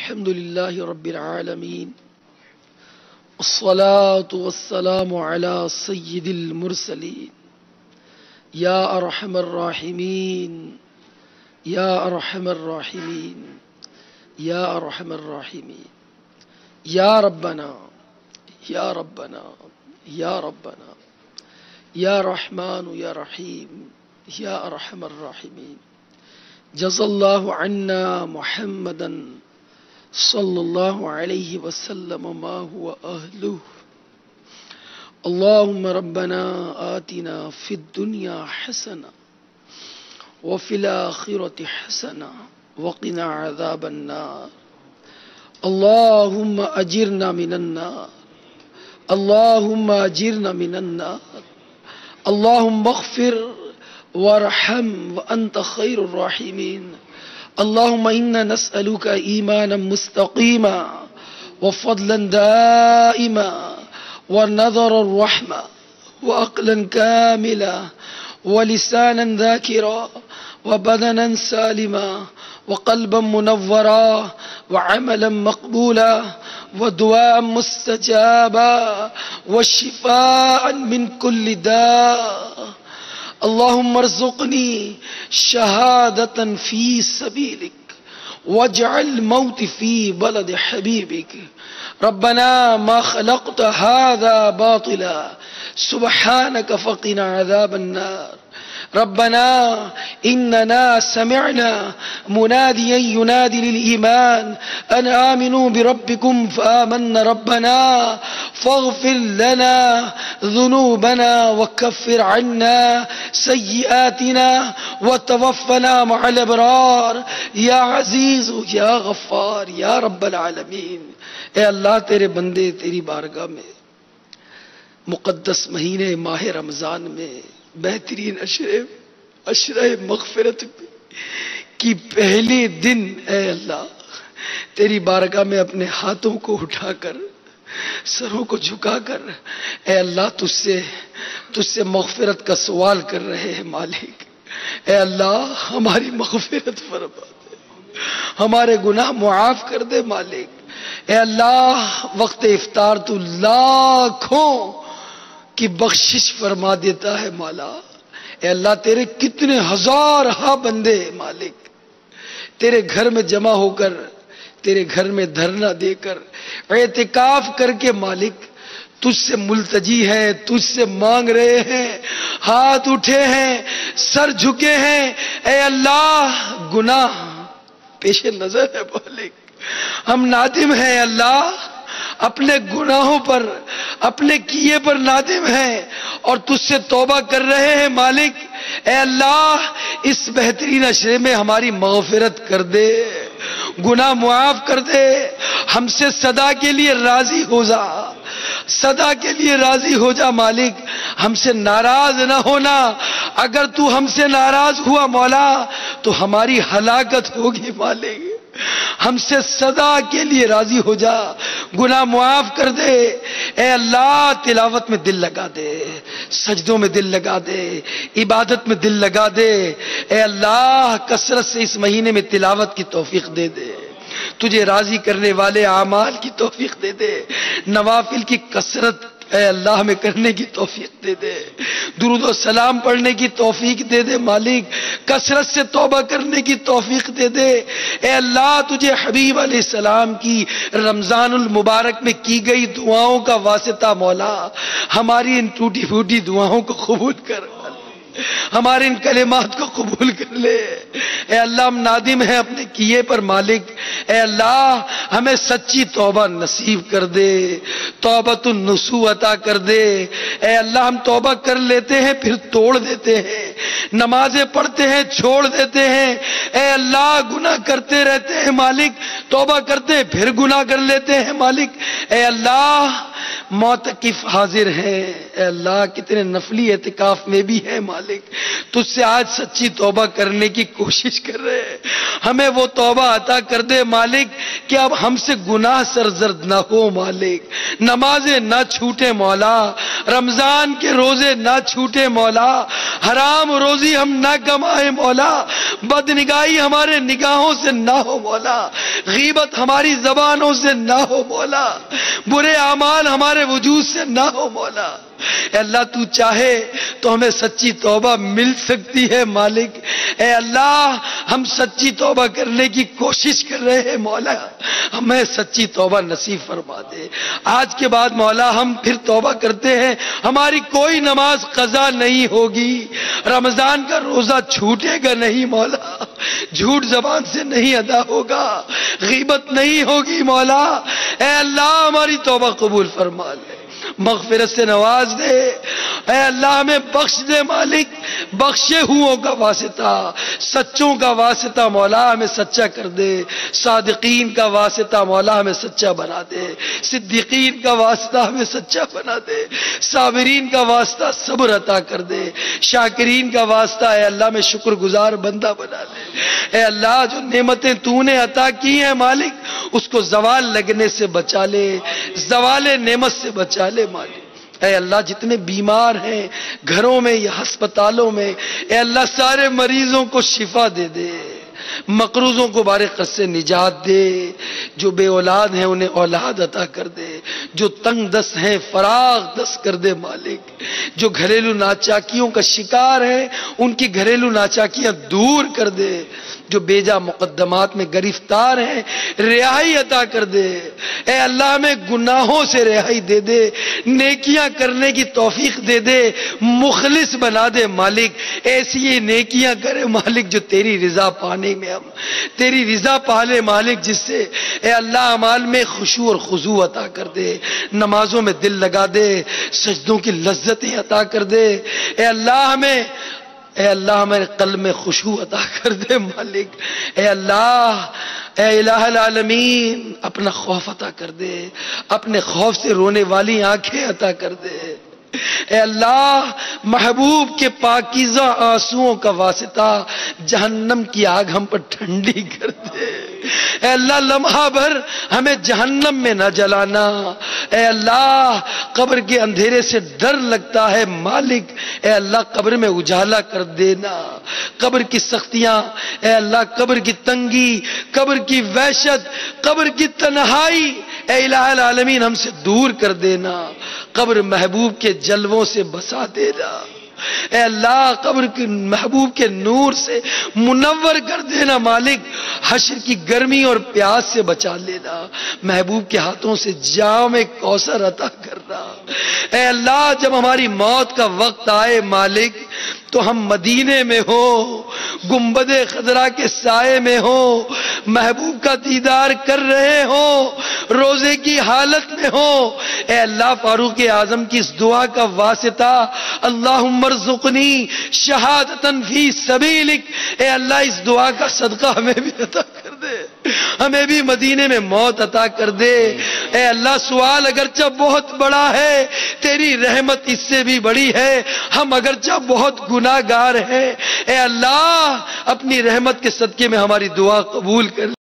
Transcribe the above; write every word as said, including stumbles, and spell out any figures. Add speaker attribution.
Speaker 1: الحمد لله رب العالمين الصلاة والسلام على سيد المرسلين يا أرحم الراحمين يا أرحم الراحمين يا أرحم الراحمين يا ربنا يا ربنا يا ربنا يا رحمن يا رحيم يا أرحم الراحمين جزا الله عنا محمدا صلى الله عليه وسلم ما هو أهله. اللهم ربنا آتنا في الدنيا حسنة وفي الآخرة حسنة وقنا عذاب النار. اللهم أجرنا من النار اللهم أجرنا من النار. اللهم اغفر وارحم وأنت خير الراحمين. اللهم إنا نسألك إيمانا مستقيما وفضلا دائما ونظر الرحمة وعقلا كاملا ولسانا ذاكرا وبدنا سالما وقلبا منورا وعملا مقبولا ودعاء مستجابا وشفاء من كل داء. اللهم ارزقني شهادة في سبيلك واجعل الموت في بلد حبيبك. ربنا ما خلقت هذا باطلا سبحانك فقنا عذاب النار. ربنا إننا سمعنا مناديا ينادي للإيمان أن آمنوا بربكم فآمنا. ربنا فاغفر لنا ذنوبنا وكفر عنا سيئاتنا وتوفنا مع الأبرار يا عزيز يا غفار يا رب العالمين. اے اللہ تیرے بندے تیری بارگاہ میں مقدس مہینے ماہ رمضان میں بہترین اشرے اشرے مغفرت کی پہلے دن اے اللہ تیری بارگاہ میں اپنے ہاتھوں کو اٹھا کر سروں کو جھکا کر اے اللہ تجھ سے تجھ سے مغفرت کا سوال کر رہے ہیں مالک. اے اللہ ہماری مغفرت فرما دے ہمارے گناہ معاف کر دے مالک. اے اللہ وقت افطار تو لاکھوں کی بخشش فرما دیتا ہے مولا. اے اللہ تیرے کتنے ہزار ہا بندے مالک تیرے گھر میں جمع ہو کر تیرے گھر میں دھرنا دے کر اعتکاف کر کے مالک تجھ سے ملتجی ہیں تجھ سے مانگ رہے ہیں ہاتھ اٹھے ہیں سر جھکے ہیں. اے اللہ گناہ پیش نظر ہے مالک ہم نادم ہیں اللہ اپنے گناہوں پر اپنے کیے پر نادم ہیں اور تجھ سے توبہ کر رہے ہیں مالک. اے اللہ اس بہترین عشرے میں ہماری مغفرت کر دے گناہ معاف کر دے. ہم سے صدا کے لیے راضی ہو جا صدا کے لیے راضی ہو جا مالک. ہم سے ناراض نہ ہونا. اگر تو ہم سے ناراض ہوا مولا تو ہماری ہلاکت ہوگی مالک. ہم سے صدا کے لیے راضی ہو جا گناہ معاف کر دے. اے اللہ تلاوت میں دل لگا دے سجدوں میں دل لگا دے عبادت میں دل لگا دے. اے اللہ کثرت سے اس مہینے میں تلاوت کی توفیق دے دے تجھے راضی کرنے والے اعمال کی توفیق دے دے. نوافل کی کثرت اے اللہ ہمیں کرنے کی توفیق دے دے. درود و سلام پڑھنے کی توفیق دے دے مالک. کثرت سے توبہ کرنے کی توفیق دے دے. اے اللہ تجھے حبیب علیہ السلام کی رمضان المبارک میں کی گئی دعاؤں کا واسطہ مولا ہماری ان ٹوٹی پھوٹی دعاؤں کو قبول کر ہمارے ان کلمات کو قبول کر لے. اے اللہ ہم نادم ہیں اپنے کیے پر مالک. اے اللہ ہمیں سچی توبہ نصیب کر دے توبۃ النصوح عطا کر دے. اے اللہ ہم توبہ کر لیتے ہیں پھر توڑ دیتے ہیں نمازیں پڑھتے ہیں چھوڑ دیتے ہیں. اے اللہ گناہ کرتے رہتے ہیں مالک توبہ کرتے پھر گناہ کر لیتے ہیں مالک. اے اللہ معتکف حاضر ہیں، اے اللہ کتنے نفلی اعتکاف میں بھی ہیں مالک، تجھ سے آج سچی توبہ کرنے کی کوشش کر رہے ہیں، ہمیں وہ توبہ عطا کر دے مالک کہ اب ہم سے گناہ سرزد نہ ہو مالک، نمازیں نہ چھوٹے مولا، رمضان کے روزے نہ چھوٹے مولا، حرام روزی ہم نہ کمائے مولا، بدنگاہی ہمارے نگاہوں سے نہ ہو مولا، غیبت ہماری زبانوں سے نہ ہو مولا، برے اعمال ہمارے وجود سے نہ ہو مولا۔ اے اللہ تو چاہے تو ہمیں سچی توبہ مل سکتی ہے مالک، اے اللہ ہم سچی توبہ کرنے کی کوشش کر رہے ہیں مولا، ہمیں سچی توبہ نصیب فرما دے۔ آج کے بعد مولا ہم پھر توبہ کرتے ہیں، ہماری کوئی نماز قضا نہیں ہوگی، رمضان کا روزہ چھوٹے گا نہیں مولا، جھوٹ زبان سے نہیں ادا ہوگا، غیبت نہیں ہوگی مولا، اے اللہ ہماری توبہ قبول فرما لے، مغفرت سے نواز دے، اے اللہ ہمیں بخش دے مالک، بخشے ہوں کا واسطہ، سچوں کا واسطہ مولا ہمیں سچا کر دے، صادقین کا واسطہ مولا ہمیں سچا بنا دے، صدیقین کا واسطہ ہمیں سچا بنا دے، صابرین کا واسطہ صبر عطا کر دے، شاکرین کا واسطہ اے اللہ میں شکر گزار بندہ بنا دے، اے اللہ جو نعمتیں تو نے عطا کی ہیں مالک اس کو زوال لگنے سے بچا لے، زوال نعمت سے بچا لے مالک۔ اے اللہ جتنے بیمار ہیں گھروں میں یا ہسپتالوں میں، اے اللہ سارے مریضوں کو شفا دے دے، مقروضوں کو بارے قرض سے نجات دے، جو بے اولاد ہیں انہیں اولاد عطا کر دے، جو تنگ دست ہیں فراغ دست کر دے مالک، جو گھریلو ناچاکیوں کا شکار ہیں ان کی گھریلو ناچاکیاں دور کر دے، جو بیجا مقدمات میں گرفتار ہیں رہائی عطا کر دے، اے اللہ ہمیں گناہوں سے رہائی دے دے، نیکیاں کرنے کی توفیق دے دے، مخلص بنا دے مالک، ایسی یہ نیکیاں کرے مالک جو تیری رضا پانے میں ہم تیری رضا پالے مالک، جس سے اے اللہ اعمال میں خشوع اور خضوع عطا کر دے، نمازوں میں دل لگا دے، سجدوں کی لذتیں عطا کر دے، اے اللہ ہمیں اے اللہ ہمارے قلب میں خشوع عطا کر دے مالک، اے اللہ اے الہ العالمین اپنا خوف عطا کر دے، اپنے خوف سے رونے والی آنکھیں عطا کر دے، اے اللہ محبوب کے پاکیزہ آنسوؤں کا واسطہ جہنم کی آگ ہم پر ٹھنڈی کر دے، اے اللہ لمحہ بھر ہمیں جہنم میں نہ جلانا، اے اللہ قبر کے اندھیرے سے ڈر لگتا ہے مالک، اے اللہ قبر میں اجالا کر دینا، قبر کی سختیاں اے اللہ، قبر کی تنگی، قبر کی وحشت، قبر کی تنہائی اے الہ العالمین ہم سے دور کر دینا، قبر محبوب کے جلووں سے بسا دینا، اے اللہ قبر کے محبوب کے نور سے منور کر دینا مالک، حشر کی گرمی اور پیاس سے بچا لینا، محبوب کے ہاتھوں سے جام کوثر عطا کرنا، اے اللہ جب ہماری موت کا وقت آئے مالک تو ہم مدینے میں ہو، گنبد خضرا کے سائے میں ہو، محبوب کا دیدار کر رہے ہو، روزے کی حالت میں ہو، اے اللہ فاروق اعظم کی اس دعا کا واسطہ اللہم ارزقنی شہادتاً فی سبیلک، اے اللہ اس دعا کا صدقہ ہمیں بھی عطا کر دے، ہمیں بھی مدینے میں موت عطا کر دے، اے اللہ سوال اگرچہ بہت بڑا ہے تیری رحمت اس سے بھی بڑی ہے، ہم اگرچہ بہت گناہ گار ہیں، اے اللہ اپنی رحمت کے صدقے میں ہماری دعا قبول کر